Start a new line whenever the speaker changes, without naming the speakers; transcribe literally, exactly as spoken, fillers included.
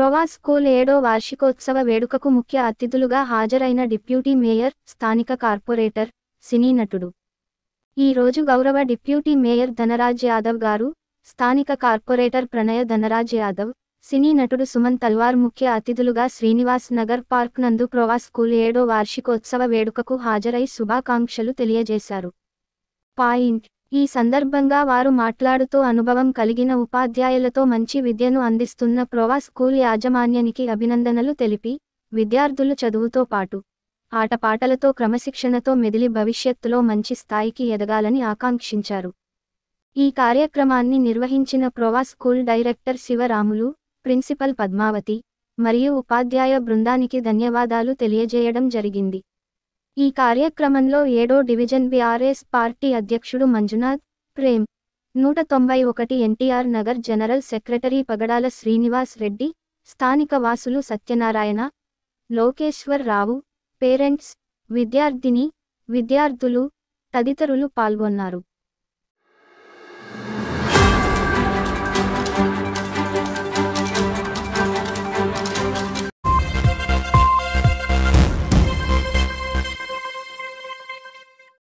ప్రోవా school ఏడో వార్షికోత్సవ వేడుకకు ముఖ్య అతిథులుగా హాజరైన డిప్యూటీ మేయర్, స్థానిక కార్పొరేటర్, సినీ నటుడు. ఈ రోజు గౌరవ డిప్యూటీ మేయర్ ధనరాజ్ యాదవ్ గారు, స్థానిక కార్పొరేటర్ ప్రణయ ధనరాజ్ యాదవ్, సినీ నటుడు సుమన్ తల్వార్ ముఖ్య అతిథులుగా శ్రీనివాస్ నగర్ పార్క్ నందు ప్రోవా స్కూల్ ఏడో వార్షికోత్సవ వేడుకకు హాజరై శుభాకాంక్షలు తెలియజేశారు. పాయింట్ ఈ సందర్భంగా వారు మాట్లాడుతూ అనుభవం కలిగిన ఉపాధ్యాయులతో మంచి విద్యను అందిస్తున్న ప్రోవా స్కూల్ యాజమాన్యానికి అభినందనలు తెలిపి, విద్యార్థులు చదువుతో పాటు ఆటపాటలతో క్రమశిక్షణతో మెదిలి భవిష్యత్తులో మంచి స్థాయికి ఎదగాలని ఆకాంక్షించారు. ఈ కార్యక్రమాన్ని నిర్వహించిన Prova school director Sivaramulu, principal Padmavati మరియు ఉపాధ్యాయ బృందానికి ధన్యవాదాలు తెలియజేయడం జరిగింది. ఈ కార్యక్రమంలో ఏడో డివిజన్ బీఆర్ఎస్ పార్టీ అధ్యక్షుడు మంజునాథ్, ప్రేమ్, నూట తొంభై ఒకటి ఎన్టీఆర్ నగర్ జనరల్ సెక్రటరీ పగడాల శ్రీనివాస్ రెడ్డి, స్థానిక వాసులు సత్యనారాయణ, లోకేశ్వర్ రావు, పేరెంట్స్, విద్యార్థిని, విద్యార్థులు తదితరులు పాల్గొన్నారు.